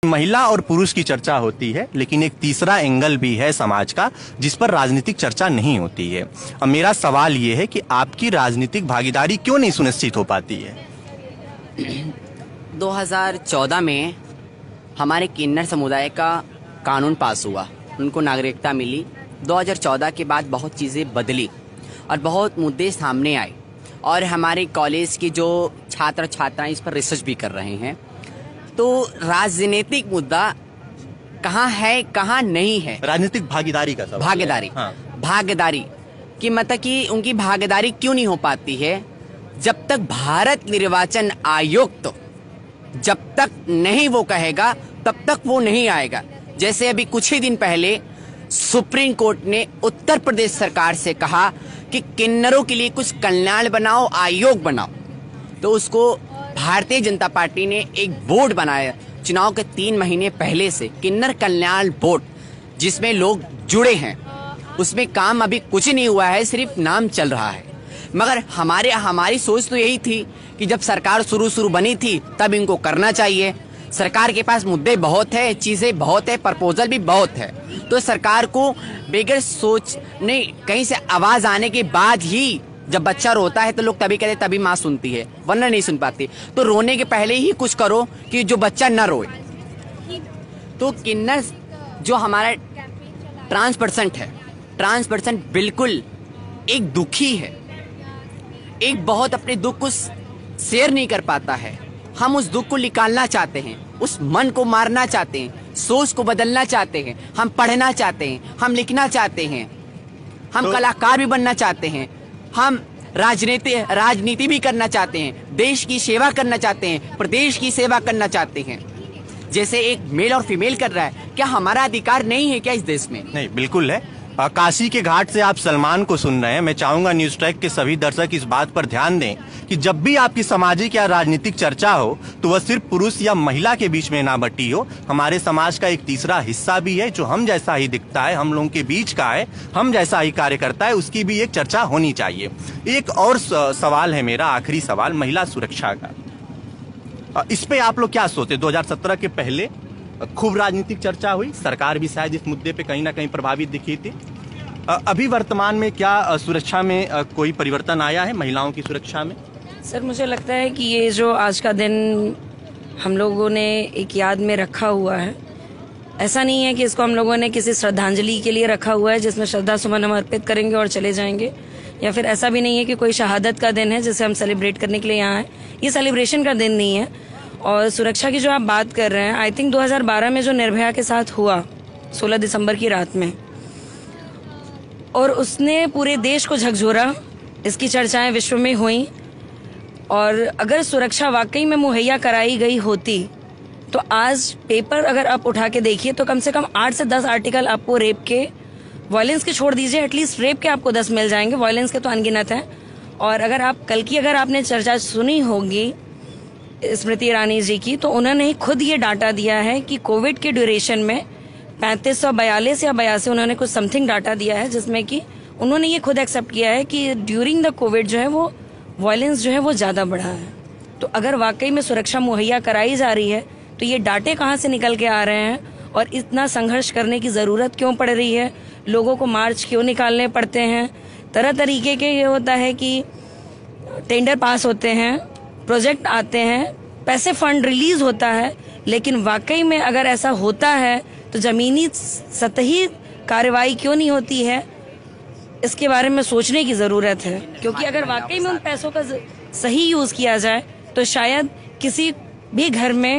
महिला और पुरुष की चर्चा होती है, लेकिन एक तीसरा एंगल भी है समाज का जिस पर राजनीतिक चर्चा नहीं होती है। अब मेरा सवाल ये है कि आपकी राजनीतिक भागीदारी क्यों नहीं सुनिश्चित हो पाती है? 2014 में हमारे किन्नर समुदाय का कानून पास हुआ, उनको नागरिकता मिली। 2014 के बाद बहुत चीज़ें बदली और बहुत मुद्दे सामने आए और हमारे कॉलेज के जो छात्र छात्राएं इस पर रिसर्च भी कर रहे हैं। तो राजनीतिक मुद्दा कहाँ है कहाँ नहीं है, राजनीतिक भागीदारी का सवाल। भागीदारी, हाँ। भागीदारी की मतलब कि उनकी भागीदारी क्यों नहीं हो पाती है? जब तक भारत निर्वाचन आयोग तो जब तक नहीं वो कहेगा तब तक वो नहीं आएगा। जैसे अभी कुछ ही दिन पहले सुप्रीम कोर्ट ने उत्तर प्रदेश सरकार से कहा कि किन्नरों के लिए कुछ कल्याण बनाओ, आयोग बनाओ। तो उसको भारतीय जनता पार्टी ने एक बोर्ड बनाया चुनाव के 3 महीने पहले से, किन्नर कल्याण बोर्ड, जिसमें लोग जुड़े हैं। उसमें काम अभी कुछ नहीं हुआ है, सिर्फ नाम चल रहा है। मगर हमारी सोच तो यही थी कि जब सरकार शुरू बनी थी तब इनको करना चाहिए। सरकार के पास मुद्दे बहुत है, चीजें बहुत है, प्रपोजल भी बहुत है। तो सरकार को बगैर सोचने कहीं से आवाज आने के बाद ही, जब बच्चा रोता है तो लोग तभी कहते तभी माँ सुनती है, वरना नहीं सुन पाती। तो रोने के पहले ही कुछ करो कि जो बच्चा न रोए। तो किन्नर जो हमारा ट्रांस पर्सन बिल्कुल एक दुखी है, एक बहुत अपने दुख को शेयर नहीं कर पाता है। हम उस दुख को निकालना चाहते हैं, उस मन को मारना चाहते हैं, सोच को बदलना चाहते हैं। हम पढ़ना चाहते हैं, हम लिखना चाहते हैं, हम कलाकार भी बनना चाहते हैं, हम राजनीति भी करना चाहते हैं, देश की सेवा करना चाहते हैं, प्रदेश की सेवा करना चाहते हैं, जैसे एक मेल और फीमेल कर रहा है। क्या हमारा अधिकार नहीं है क्या इस देश में? नहीं, बिल्कुल है। काशी के घाट से आप सलमान को सुन रहे हैं। मैं चाहूंगा न्यूज ट्रैक के सभी दर्शक इस बात पर ध्यान दें कि जब भी आपकी सामाजिक या राजनीतिक चर्चा हो तो वह सिर्फ पुरुष या महिला के बीच में ना बटी हो। हमारे समाज का एक तीसरा हिस्सा भी है जो हम जैसा ही दिखता है, हम लोगों के बीच का है, हम जैसा ही कार्य करता है, उसकी भी एक चर्चा होनी चाहिए। एक और सवाल है मेरा, आखिरी सवाल, महिला सुरक्षा का। इस पे आप लोग क्या सोचते? 2017 के पहले खूब राजनीतिक चर्चा हुई, सरकार भी शायद इस मुद्दे पे कहीं ना कहीं प्रभावित दिखी थी। अभी वर्तमान में क्या सुरक्षा में कोई परिवर्तन आया है, महिलाओं की सुरक्षा में? सर, मुझे लगता है कि ये जो आज का दिन हम लोगों ने एक याद में रखा हुआ है, ऐसा नहीं है कि इसको हम लोगों ने किसी श्रद्धांजलि के लिए रखा हुआ है जिसमें श्रद्धा सुमन हम अर्पित करेंगे और चले जाएंगे, या फिर ऐसा भी नहीं है कि कोई शहादत का दिन है जिसे हम सेलिब्रेट करने के लिए यहाँ हैं। ये सेलिब्रेशन का दिन नहीं है। और सुरक्षा की जो आप बात कर रहे हैं, आई थिंक 2012 में जो निर्भया के साथ हुआ 16 दिसंबर की रात में, और उसने पूरे देश को झकझोरा, इसकी चर्चाएं विश्व में हुई। और अगर सुरक्षा वाकई में मुहैया कराई गई होती तो आज पेपर अगर आप उठा के देखिए तो कम से कम 8 से 10 आर्टिकल आपको रेप के, वायलेंस के छोड़ दीजिए, एटलीस्ट रेप के आपको 10 मिल जाएंगे, वायलेंस के तो अनगिनत हैं। और अगर आप कल की अगर आपने चर्चा सुनी होगी स्मृति ईरानी जी की, तो उन्होंने ही खुद ये डाटा दिया है कि कोविड के ड्यूरेशन में 3542 या 82 उन्होंने कुछ समथिंग डाटा दिया है, जिसमें कि उन्होंने ये खुद एक्सेप्ट किया है कि ड्यूरिंग द कोविड जो है वो वायलेंस जो है वो ज़्यादा बढ़ा है। तो अगर वाकई में सुरक्षा मुहैया कराई जा रही है तो ये डाटे कहाँ से निकल के आ रहे हैं और इतना संघर्ष करने की ज़रूरत क्यों पड़ रही है, लोगों को मार्च क्यों निकालने पड़ते हैं? तरह तरीके के ये होता है कि टेंडर पास होते हैं, प्रोजेक्ट आते हैं, पैसे फंड रिलीज होता है, लेकिन वाकई में अगर ऐसा होता है तो जमीनी सतही कार्रवाई क्यों नहीं होती है, इसके बारे में सोचने की ज़रूरत है। क्योंकि अगर वाकई में उन पैसों का सही यूज़ किया जाए तो शायद किसी भी घर में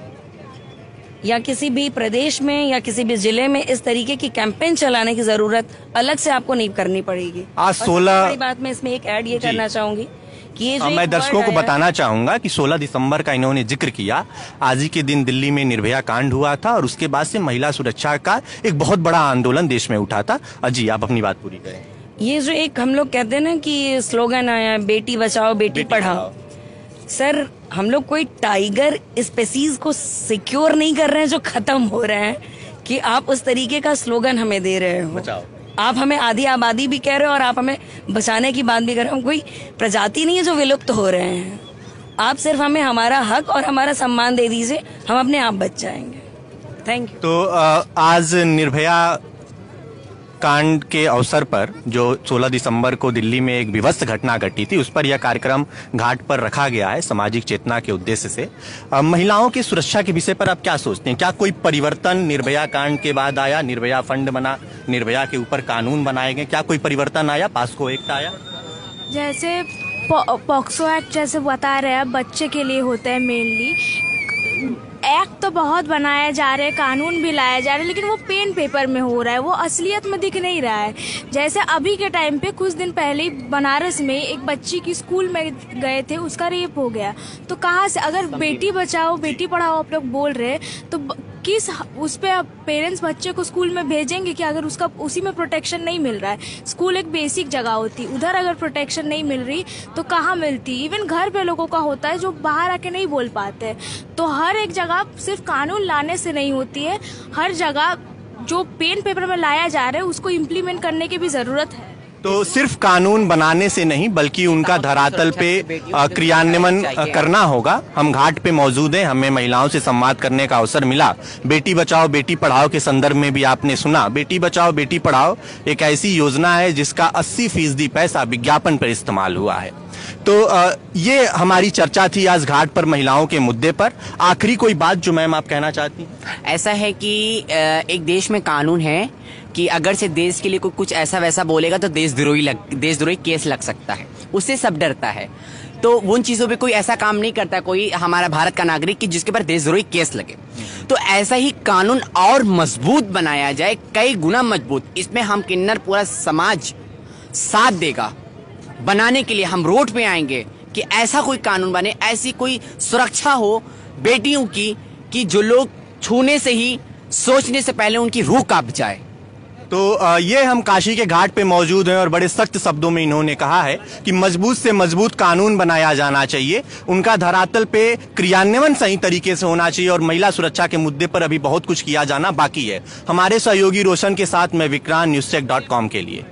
या किसी भी प्रदेश में या किसी भी जिले में इस तरीके की कैंपेन चलाने की ज़रूरत अलग से आपको नहीं करनी पड़ेगी। आज 16 बड़ी बात मैं इसमें एक ऐड ये करना चाहूंगी कि ये जो मैं दर्शकों को बताना चाहूंगा कि 16 दिसंबर का इन्होंने जिक्र किया। आज ही के दिन दिल्ली में निर्भया कांड हुआ था और उसके बाद से महिला सुरक्षा का एक बहुत बड़ा आंदोलन देश में उठा था। जी, आप अपनी बात पूरी करें। ये जो एक हम लोग कहते हैं ना कि स्लोगन आया, बेटी बचाओ बेटी पढ़ाओ, सर हम लोग कोई टाइगर स्पेसीज को सिक्योर नहीं कर रहे हैं जो खत्म हो रहे हैं कि आप उस तरीके का स्लोगन हमें दे रहे हो। बचाओ। आप हमें आधी आबादी भी कह रहे हो और आप हमें बचाने की बात भी कर रहे हो। कोई प्रजाति नहीं है जो विलुप्त हो रहे हैं। आप सिर्फ हमें हमारा हक और हमारा सम्मान दे दीजिए, हम अपने आप बच जाएंगे। Thank you. तो आज निर्भया कांड के अवसर पर जो 16 दिसंबर को दिल्ली में एक विभत्स घटना घटी थी, उस पर यह कार्यक्रम घाट पर रखा गया है सामाजिक चेतना के उद्देश्य से। महिलाओं की सुरक्षा के विषय पर आप क्या सोचते हैं? क्या कोई परिवर्तन निर्भया कांड के बाद आया? निर्भया फंड बना, निर्भया के ऊपर कानून बनाए गए, क्या कोई परिवर्तन आया? पास्को एक्ट आया? जैसे पॉक्सो एक्ट जैसे बता रहे हैं, बच्चे के लिए होता है मेनली। एक्ट तो बहुत बनाया जा रहे हैं, कानून भी लाया जा रहा है, लेकिन वो पेन पेपर में हो रहा है, वो असलियत में दिख नहीं रहा है। जैसे अभी के टाइम पे कुछ दिन पहले बनारस में एक बच्ची की स्कूल में गए थे, उसका रेप हो गया। तो कहाँ से, अगर बेटी बचाओ बेटी पढ़ाओ आप लोग बोल रहे तो किस उस पे पेरेंट्स बच्चे को स्कूल में भेजेंगे कि अगर उसका उसी में प्रोटेक्शन नहीं मिल रहा है। स्कूल एक बेसिक जगह होती, उधर अगर प्रोटेक्शन नहीं मिल रही तो कहाँ मिलती? इवन घर पे लोगों का होता है जो बाहर आके नहीं बोल पाते। तो हर एक जगह सिर्फ कानून लाने से नहीं होती है, हर जगह जो पेन पेपर में लाया जा रहा है उसको इम्प्लीमेंट करने की भी जरूरत है। तो सिर्फ कानून बनाने से नहीं बल्कि उनका धरातल पे क्रियान्वयन करना होगा। हम घाट पे मौजूद हैं, हमें महिलाओं से संवाद करने का अवसर मिला। बेटी बचाओ बेटी पढ़ाओ के संदर्भ में भी आपने सुना। बेटी बचाओ बेटी पढ़ाओ एक ऐसी योजना है जिसका 80% पैसा विज्ञापन पर इस्तेमाल हुआ है। तो ये हमारी चर्चा थी आज घाट पर महिलाओं के मुद्दे पर। आखिरी कोई बात जो मैम आप कहना चाहती हैं? ऐसा है कि एक देश में कानून है कि अगर से देश के लिए कोई कुछ ऐसा वैसा बोलेगा तो देशद्रोही केस लग सकता है, उससे सब डरता है। तो उन चीजों पे कोई ऐसा काम नहीं करता कोई हमारा भारत का नागरिक कि जिसके ऊपर देशद्रोही केस लगे। तो ऐसा ही कानून और मजबूत बनाया जाए, कई गुना मजबूत। इसमें हम किन्नर पूरा समाज साथ देगा। बनाने के लिए हम रोड पे आएंगे कि ऐसा कोई कानून बने, ऐसी कोई सुरक्षा हो बेटियों की कि जो लोग छूने से ही सोचने से पहले उनकी रूह कांप जाए। तो ये हम काशी के घाट पे मौजूद हैं और बड़े सख्त शब्दों में इन्होंने कहा है कि मजबूत से मजबूत कानून बनाया जाना चाहिए, उनका धरातल पे क्रियान्वयन सही तरीके से होना चाहिए और महिला सुरक्षा के मुद्दे पर अभी बहुत कुछ किया जाना बाकी है। हमारे सहयोगी रोशन के साथ मैं विक्रांत, न्यूज़चेक.com के लिए।